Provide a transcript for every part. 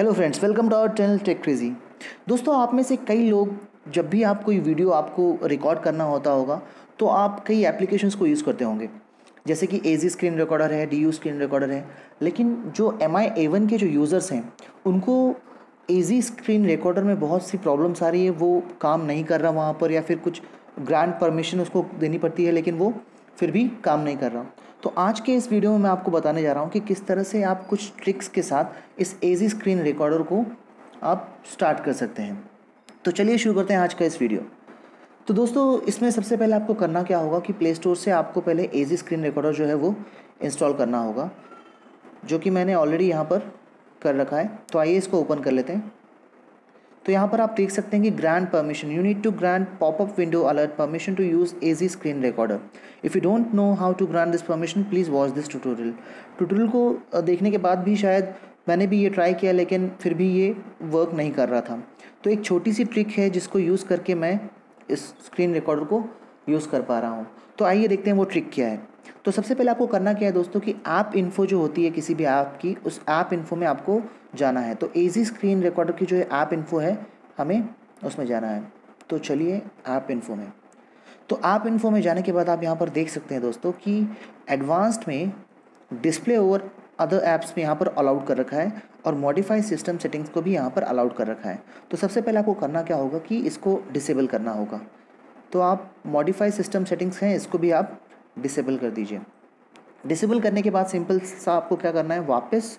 Hello friends, welcome to our channel tech crazy. दोस्तों, आप में से कई लोग जब भी आप कोई वीडियो आपको रिकॉर्ड करना होता होगा तो आप कई एप्लीकेशंस को यूज़ करते होंगे, जैसे कि एजी स्क्रीन रिकॉर्डर है, डी यू स्क्रीन रिकॉर्डर है। लेकिन जो MI A1 के जो यूज़र्स हैं उनको एजी स्क्रीन रिकॉर्डर में बहुत सी प्रॉब्लम्स आ रही है, वो काम नहीं कर रहा वहाँ पर, या फिर कुछ ग्रांट परमिशन उसको देनी पड़ती है लेकिन वो फिर भी काम नहीं कर रहा। तो आज के इस वीडियो में मैं आपको बताने जा रहा हूँ कि किस तरह से आप कुछ ट्रिक्स के साथ इस एजी स्क्रीन रिकॉर्डर को आप स्टार्ट कर सकते हैं। तो चलिए शुरू करते हैं आज का इस वीडियो। तो दोस्तों, इसमें सबसे पहले आपको करना क्या होगा कि प्ले स्टोर से आपको पहले एजी स्क्रीन रिकॉर्डर जो है वो इंस्टॉल करना होगा, जो कि मैंने ऑलरेडी यहाँ पर कर रखा है। तो आइए इसको ओपन कर लेते हैं। तो यहाँ पर आप देख सकते हैं कि grant permission, you need to grant popup window alert permission to use AZ screen recorder. If you don't know how to grant this permission please watch this tutorial को देखने के बाद भी शायद मैंने भी ये ट्राई किया लेकिन फिर भी ये वर्क नहीं कर रहा था। तो एक छोटी सी ट्रिक है जिसको यूज़ करके मैं इस स्क्रीन रिकॉर्डर को यूज़ कर पा रहा हूँ। तो आइए देखते हैं वो ट्रिक क्या है। तो सबसे पहले आपको करना क्या है दोस्तों कि ऐप इन्फो जो होती है किसी भी ऐप की, उस ऐप इन्फो में आपको जाना है। तो एजी स्क्रीन रिकॉर्डर की जो ऐप इन्फो है हमें उसमें जाना है। तो चलिए ऐप इन्फो में। तो ऐप इन्फो में जाने के बाद आप यहाँ पर देख सकते हैं दोस्तों कि एडवांस्ड में डिस्प्ले ओवर अदर ऐप्स में यहाँ पर अलाउड कर रखा है और मॉडिफाई सिस्टम सेटिंग्स को भी यहाँ पर अलाउड कर रखा है। तो सबसे पहले आपको करना क्या होगा कि इसको डिसेबल करना होगा। तो आप मॉडिफाई सिस्टम सेटिंग्स हैं, इसको भी आप डिसेबल कर दीजिए। डिसेबल करने के बाद सिंपल सा आपको क्या करना है, वापस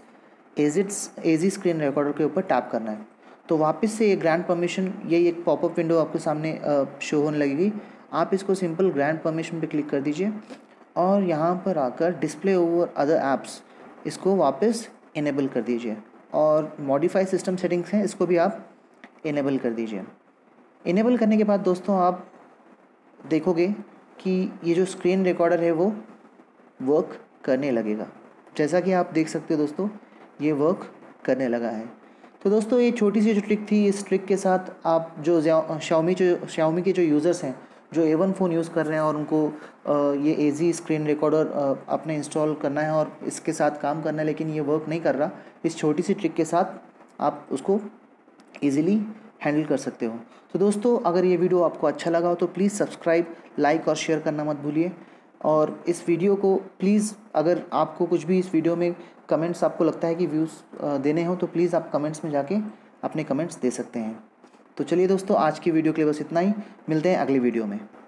एजी स्क्रीन रिकॉर्डर के ऊपर टैप करना है। तो वापस से ये ग्रांट परमिशन, ये एक पॉपअप विंडो आपके सामने शो होने लगेगी। आप इसको सिंपल ग्रांट परमिशन पे क्लिक कर दीजिए और यहाँ पर आकर डिस्प्ले ओवर अदर ऐप्स, इसको वापस इनेबल कर दीजिए। और मॉडिफाई सिस्टम सेटिंग्स हैं, इसको भी आप इनेबल कर दीजिए। इनेबल करने के बाद दोस्तों आप देखोगे कि ये जो स्क्रीन रिकॉर्डर है वो वर्क करने लगेगा। जैसा कि आप देख सकते हो दोस्तों, ये वर्क करने लगा है। तो दोस्तों, ये छोटी सी जो ट्रिक थी, इस ट्रिक के साथ आप जो शाओमी के जो यूज़र्स हैं जो A1 फ़ोन यूज़ कर रहे हैं और उनको ये एजी स्क्रीन रिकॉर्डर अपने इंस्टॉल करना है और इसके साथ काम करना है लेकिन ये वर्क नहीं कर रहा, इस छोटी सी ट्रिक के साथ आप उसको ईज़िली हैंडल कर सकते हो। तो दोस्तों, अगर ये वीडियो आपको अच्छा लगा हो तो प्लीज़ सब्सक्राइब, लाइक और शेयर करना मत भूलिए। और इस वीडियो को प्लीज़, अगर आपको कुछ भी इस वीडियो में कमेंट्स आपको लगता है कि व्यूज़ देने हो तो प्लीज़ आप कमेंट्स में जाके अपने कमेंट्स दे सकते हैं। तो चलिए दोस्तों, आज की वीडियो के लिए बस इतना ही। मिलते हैं अगली वीडियो में।